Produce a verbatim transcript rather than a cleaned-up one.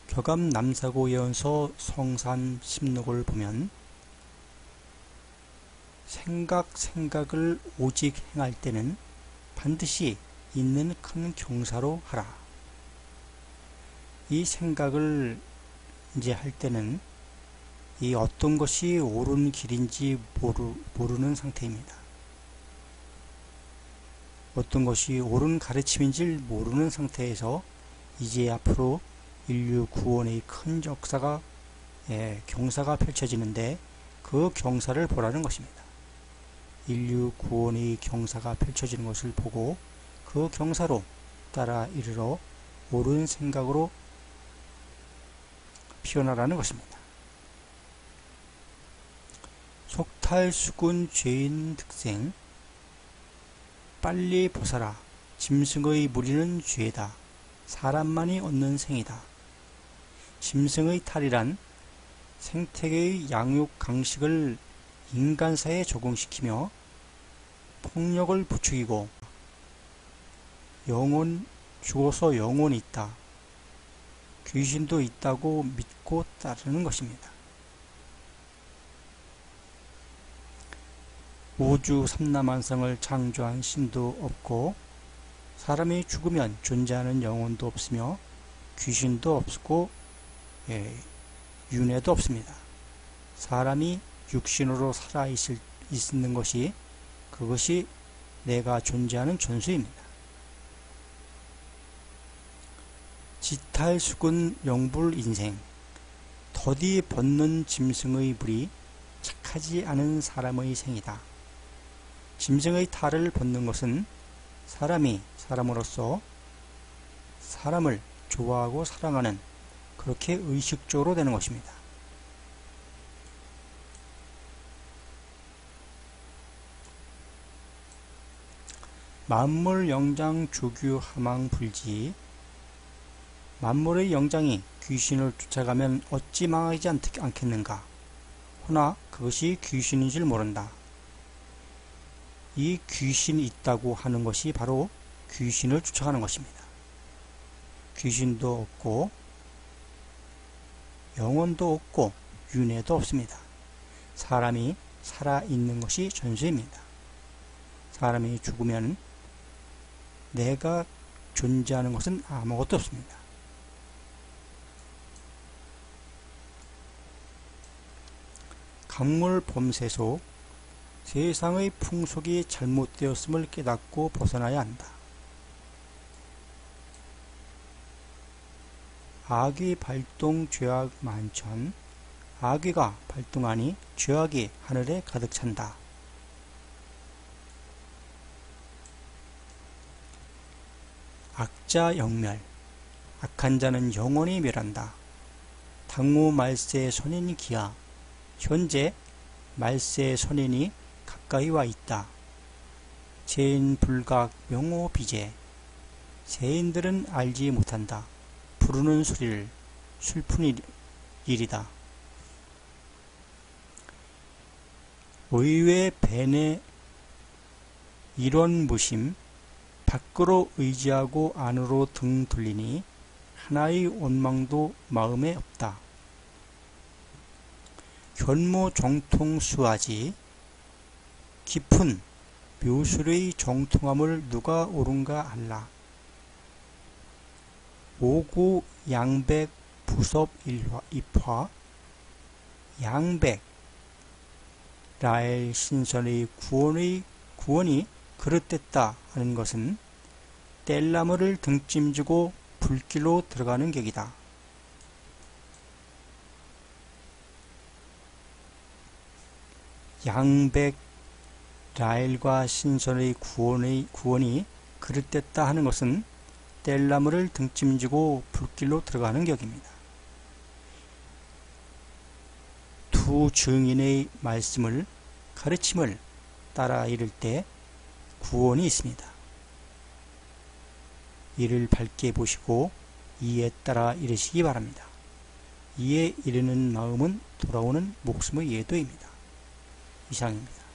교감 남사고 예언서 성산 십록을 보면 생각 생각을 오직 행할 때는 반드시 있는 큰 경사로 하라. 이 생각을 이제 할 때는 이 어떤 것이 옳은 길인지 모르, 모르는 상태입니다. 어떤 것이 옳은 가르침인지 모르는 상태에서 이제 앞으로 인류 구원의 큰 역사가 예, 경사가 펼쳐지는데 그 경사를 보라는 것입니다. 인류 구원의 경사가 펼쳐지는 것을 보고 그 경사로 따라 이르러 옳은 생각으로 피어나라는 것입니다. 속탈수군 죄인 득생 빨리 보살아 짐승의 무리는 죄다. 사람만이 얻는 생이다. 짐승의 탈이란 생태계의 양육 강식을 인간사에 적용시키며 폭력을 부추기고 영혼 죽어서 영혼이 있다. 귀신도 있다고 믿고 따르는 것입니다. 우주 삼라만상을 창조한 신도 없고 사람이 죽으면 존재하는 영혼도 없으며 귀신도 없고 예, 윤회도 없습니다. 사람이 육신으로 살아있을, 있는 것이 그것이 내가 존재하는 존수입니다. 지탈수군 영불인생 더디 벗는 짐승의 물이 착하지 않은 사람의 생이다. 짐승의 탈을 벗는 것은 사람이 사람으로서 사람을 좋아하고 사랑하는 그렇게 의식적으로 되는 것입니다. 만물 영장 조규 하망 불지 만물의 영장이 귀신을 쫓아가면 어찌 망하지 않겠는가? 허나 그것이 귀신인 줄 모른다. 이 귀신이 있다고 하는 것이 바로 귀신을 쫓아가는 것입니다. 귀신도 없고 영혼도 없고 윤회도 없습니다. 사람이 살아있는 것이 전수입니다. 사람이 죽으면 내가 존재하는 것은 아무것도 없습니다. 강물 범세소 세상의 풍속이 잘못되었음을 깨닫고 벗어나야 한다. 악의 발동 죄악 만천 악의가 발동하니 죄악이 하늘에 가득 찬다. 악자 영멸 악한 자는 영원히 멸한다. 당무 말세 선인이 기하 현재 말세 선인이 가까이 와 있다. 죄인 불각 명호 비제 세인들은 알지 못한다. 부르는 소리를 슬픈 일이다. 의외 벤의 일원 무심 밖으로 의지하고 안으로 등 돌리니 하나의 원망도 마음에 없다. 견모 정통 수하지 깊은 묘술의 정통함을 누가 옳은가 알라. 오구 양백 부섭 일화, 입화 양백 라엘 신선의 구원의 구원이 그릇됐다 하는 것은 뗄나무를 등짐지고 불길로 들어가는 격이다. 양백 라엘과 신선의 구원의 구원이 그릇됐다 하는 것은 뗄나무를 등짐지고 불길로 들어가는 격입니다. 두 증인의 말씀을 가르침을 따라 이를 때 구원이 있습니다. 이를 밝게 보시고 이에 따라 이르시기 바랍니다. 이에 이르는 마음은 돌아오는 목숨의 예도입니다. 이상입니다.